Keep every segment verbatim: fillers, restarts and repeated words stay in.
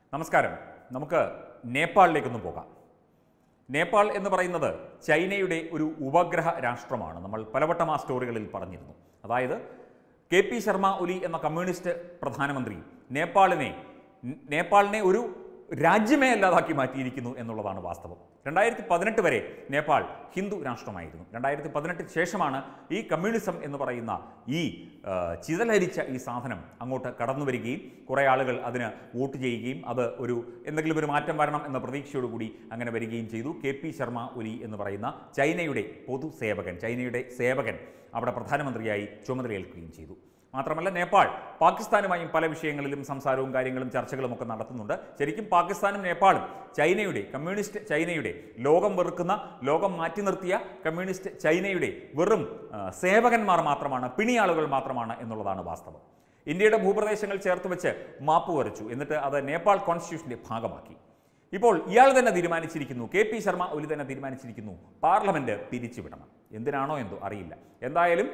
നമസ്കാരം. നമുക്ക് നേപ്പാളിലേക്കൊന്ന് പോകാം. നേപ്പാൾ എന്ന് പറയുന്നത് ചൈനയുടെ ഒരു ഉപഗ്രഹ രാഷ്ട്രമാണ്. നമ്മൾ പലവട്ടം ആ സ്റ്റോറികളിൽ പറഞ്ഞിരുന്നു. അതായത് കെ പി ശർമ്മ ഒലി എന്ന കമ്മ്യൂണിസ്റ്റ് പ്രധാനമന്ത്രി നേപ്പാളിനെ നേപ്പാളിനെ ഒരു രാജ്യമേ അല്ലാതാക്കി മാറ്റിയിരിക്കുന്നു എന്നുള്ളതാണ് വാസ്തവം. രണ്ടായിരത്തി പതിനെട്ട് വരെ നേപ്പാൾ ഹിന്ദു രാഷ്ട്രമായിരുന്നു. രണ്ടായിരത്തി പതിനെട്ടിന് ശേഷമാണ് ഈ കമ്മ്യൂണിസം എന്ന് പറയുന്ന ഈ ചിതലരിച്ച ഈ സാധനം അങ്ങോട്ട് കടന്നു വരികയും കുറേ ആളുകൾ അതിന് വോട്ട് ചെയ്യുകയും അത് ഒരു എന്തെങ്കിലും ഒരു മാറ്റം വരണം എന്ന പ്രതീക്ഷയോടുകൂടി അങ്ങനെ വരികയും ചെയ്തു. കെ പി ശർമ്മ ഒലി എന്ന് പറയുന്ന ചൈനയുടെ പൊതുസേവകൻ ചൈനയുടെ സേവകൻ അവിടെ പ്രധാനമന്ത്രിയായി ചുമതലയേൽക്കുകയും ചെയ്തു. മാത്രമല്ല നേപ്പാൾ പാകിസ്ഥാനുമായും പല വിഷയങ്ങളിലും സംസാരവും കാര്യങ്ങളും ചർച്ചകളും ഒക്കെ നടത്തുന്നുണ്ട്. ശരിക്കും പാകിസ്ഥാനും നേപ്പാളും ചൈനയുടെ കമ്മ്യൂണിസ്റ്റ് ചൈനയുടെ ലോകം വെറുക്കുന്ന ലോകം മാറ്റി നിർത്തിയ കമ്മ്യൂണിസ്റ്റ് ചൈനയുടെ വെറും സേവകന്മാർ മാത്രമാണ്, പിണിയാളുകൾ മാത്രമാണ് എന്നുള്ളതാണ് വാസ്തവം. ഇന്ത്യയുടെ ഭൂപ്രദേശങ്ങൾ ചേർത്ത് വെച്ച് മാപ്പ് വരച്ചു, എന്നിട്ട് അത് നേപ്പാൾ കോൺസ്റ്റിറ്റ്യൂഷന്റെ ഭാഗമാക്കി. ഇപ്പോൾ ഇയാൾ തന്നെ തീരുമാനിച്ചിരിക്കുന്നു, കെ പി ശർമ്മ ഒലി തന്നെ തീരുമാനിച്ചിരിക്കുന്നു, പാർലമെന്റ് പിരിച്ചുവിടണം. എന്തിനാണോ എന്തോ അറിയില്ല. എന്തായാലും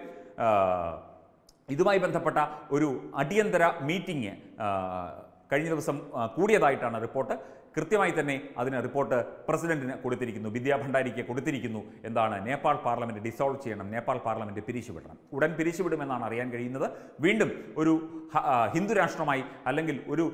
ഇതുമായി ബന്ധപ്പെട്ട ഒരു അടിയന്തര മീറ്റിംഗ് കഴിഞ്ഞ ദിവസം കൂടിയതായിട്ടാണ് റിപ്പോർട്ട്. കൃത്യമായി തന്നെ അതിന് റിപ്പോർട്ട് പ്രസിഡന്റിന് കൊടുത്തിരിക്കുന്നു, വിദ്യാ ഭണ്ഡാരിക്ക് കൊടുത്തിരിക്കുന്നു. എന്താണ്, നേപ്പാൾ പാർലമെന്റ് ഡിസോൾവ് ചെയ്യണം, നേപ്പാൾ പാർലമെന്റ് പിരിച്ചുവിടണം, ഉടൻ പിരിച്ചുവിടുമെന്നാണ് അറിയാൻ കഴിയുന്നത്. വീണ്ടും ഒരു ഹിന്ദു രാഷ്ട്രമായി അല്ലെങ്കിൽ ഒരു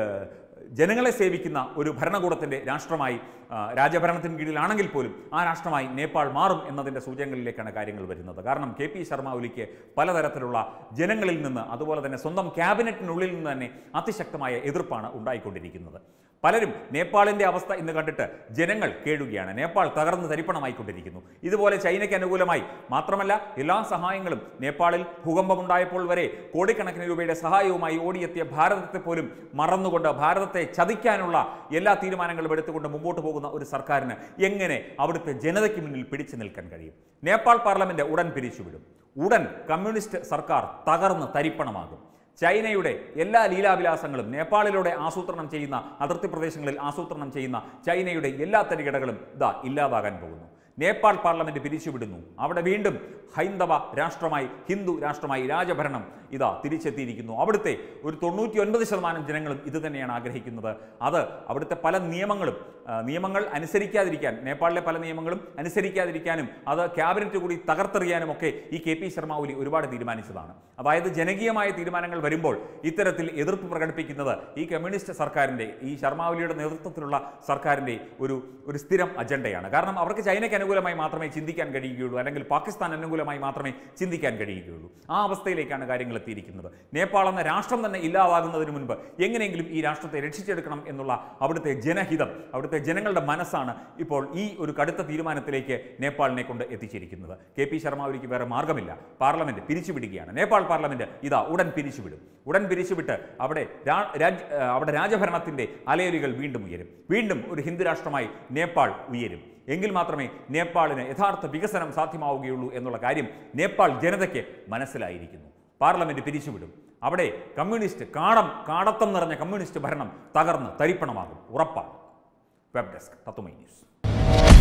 ജനങ്ങളെ സേവിക്കുന്ന ഒരു ഭരണകൂടത്തിൻ്റെ രാഷ്ട്രമായി, രാജഭരണത്തിന് കീഴിലാണെങ്കിൽ പോലും ആ രാഷ്ട്രമായി നേപ്പാൾ മാറും എന്നതിൻ്റെ സൂചനകളിലേക്കാണ് കാര്യങ്ങൾ വരുന്നത്. കാരണം കെ പി ശർമ്മ ഒലിക്ക് പലതരത്തിലുള്ള ജനങ്ങളിൽ നിന്ന്, അതുപോലെ തന്നെ സ്വന്തം ക്യാബിനറ്റിനുള്ളിൽ നിന്ന് തന്നെ അതിശക്തമായ എതിർപ്പാണ് ഉണ്ടായിക്കൊണ്ടിരിക്കുന്നത്. പലരും നേപ്പാളിൻ്റെ അവസ്ഥ ഇന്ന് കണ്ടിട്ട് ജനങ്ങൾ കേഴുകയാണ്. നേപ്പാൾ തകർന്ന് തരിപ്പണമായിക്കൊണ്ടിരിക്കുന്നു. ഇതുപോലെ ചൈനയ്ക്ക് അനുകൂലമായി മാത്രമല്ല എല്ലാ സഹായങ്ങളും, നേപ്പാളിൽ ഭൂകമ്പമുണ്ടായപ്പോൾ വരെ കോടിക്കണക്കിന് രൂപയുടെ സഹായവുമായി ഓടിയെത്തിയ ഭാരതത്തെ പോലും മറന്നുകൊണ്ട് ഭാരതത്തെ ചതിക്കാനുള്ള എല്ലാ തീരുമാനങ്ങളും എടുത്തുകൊണ്ട് മുമ്പോട്ട് പോകുന്ന ഒരു സർക്കാരിന് എങ്ങനെ അവിടുത്തെ ജനതയ്ക്ക് മുന്നിൽ പിടിച്ചു നിൽക്കാൻ കഴിയും? നേപ്പാൾ പാർലമെന്റ് ഉടൻ പിരിച്ചുവിടും. ഉടൻ കമ്മ്യൂണിസ്റ്റ് സർക്കാർ തകർന്ന് തരിപ്പണമാകും. ചൈനയുടെ എല്ലാ ലീലാവിലാസങ്ങളും, നേപ്പാളിലൂടെ ആസൂത്രണം ചെയ്യുന്ന, അതിർത്തി പ്രദേശങ്ങളിൽ ആസൂത്രണം ചെയ്യുന്ന ചൈനയുടെ എല്ലാ തരികിടകളും ഇതാ ഇല്ലാതാകാൻ പോകുന്നു. നേപ്പാൾ പാർലമെന്റ് പിരിച്ചുവിടുന്നു. അവിടെ വീണ്ടും ഹൈന്ദവ രാഷ്ട്രമായി, ഹിന്ദു രാഷ്ട്രമായി രാജഭരണം ഇതാ തിരിച്ചെത്തിയിരിക്കുന്നു. അവിടുത്തെ ഒരു തൊണ്ണൂറ്റി ഒൻപത് ശതമാനം ജനങ്ങളും ഇത് തന്നെയാണ് ആഗ്രഹിക്കുന്നത്. അത് അവിടുത്തെ പല നിയമങ്ങളും നിയമങ്ങൾ അനുസരിക്കാതിരിക്കാൻ, നേപ്പാളിലെ പല നിയമങ്ങളും അനുസരിക്കാതിരിക്കാനും അത് ക്യാബിനറ്റ് കൂടി തകർത്തെറിയാനും ഒക്കെ ഈ കെ പി ശർമ്മ ഒലി ഒരുപാട് തീരുമാനിച്ചതാണ്. അതായത് ജനകീയമായ തീരുമാനങ്ങൾ വരുമ്പോൾ ഇത്തരത്തിൽ എതിർപ്പ് പ്രകടിപ്പിക്കുന്നത് ഈ കമ്മ്യൂണിസ്റ്റ് സർക്കാരിൻ്റെ, ഈ ശർമ്മ ഒലിയുടെ നേതൃത്വത്തിലുള്ള സർക്കാരിൻ്റെ ഒരു ഒരു സ്ഥിരം അജണ്ടയാണ്. കാരണം അവർക്ക് ചൈനയ്ക്ക് അനുകൂലമായി മാത്രമേ ചിന്തിക്കാൻ കഴിയുകയുള്ളൂ, അല്ലെങ്കിൽ പാകിസ്ഥാൻ അനുകൂലമായി മാത്രമേ ചിന്തിക്കാൻ കഴിയുകയുള്ളൂ. ആ അവസ്ഥയിലേക്കാണ് കാര്യങ്ങൾ എത്തിയിരിക്കുന്നത്. നേപ്പാൾ എന്ന രാഷ്ട്രം തന്നെ ഇല്ലാതാകുന്നതിന് മുൻപ് എങ്ങനെയെങ്കിലും ഈ രാഷ്ട്രത്തെ രക്ഷിച്ചെടുക്കണം എന്നുള്ള അവിടുത്തെ ജനഹിതം, അവിടുത്തെ ജനങ്ങളുടെ മനസ്സാണ് ഇപ്പോൾ ഈ ഒരു കടുത്ത തീരുമാനത്തിലേക്ക് നേപ്പാളിനെ കൊണ്ട് എത്തിച്ചിരിക്കുന്നത്. കെ പി ശർമ്മ ഒലിക്ക് വേറെ മാർഗമില്ല. പാർലമെന്റ് പിരിച്ചുവിടുകയാണ്. നേപ്പാൾ പാർലമെന്റ് ഇതാ ഉടൻ പിരിച്ചുവിടും. ഉടൻ പിരിച്ചുവിട്ട് അവിടെ അവിടെ രാജഭരണത്തിന്റെ അലയൊലികൾ വീണ്ടും ഉയരും. വീണ്ടും ഒരു ഹിന്ദു രാഷ്ട്രമായി നേപ്പാൾ ഉയരും. എങ്കിൽ മാത്രമേ നേപ്പാളിന് യഥാർത്ഥ വികസനം സാധ്യമാവുകയുള്ളൂ എന്നുള്ള കാര്യം നേപ്പാൾ ജനതയ്ക്ക് മനസ്സിലായിരിക്കുന്നു. പാർലമെന്റ് പിരിച്ചുവിടും. അവിടെ കമ്മ്യൂണിസ്റ്റ് കാടം കാടത്തം നിറഞ്ഞ കമ്മ്യൂണിസ്റ്റ് ഭരണം തകർന്ന് തരിപ്പണമാകും, ഉറപ്പാണ്. Web desk Tatwamayi news.